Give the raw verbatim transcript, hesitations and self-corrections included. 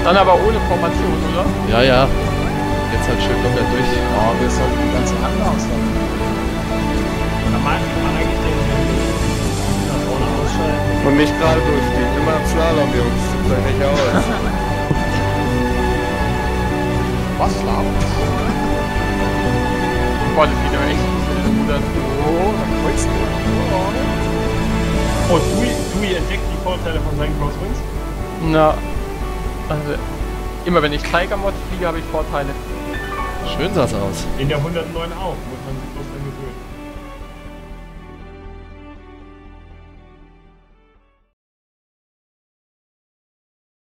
Dann aber ohne Formation, oder? Ja, ja. Jetzt halt schön locker durch. Oh, wir sollten ganz anders haben. Normal kann man eigentlich den nach vorne ausschalten. Und nicht gerade durchfliegen, immer im Slalom, Jungs. Sei nicht aus. Was Slalom? Boah, das geht aber echt gut mit den Rudern. Oh, dann kreuzt du. Oh, Dewey, Dewey entdeckt die Vorteile von seinen Crosswinds. Na, also immer wenn ich Tiger Mod fliege, habe ich Vorteile. Schön sah's aus. In der hundertneun auch, muss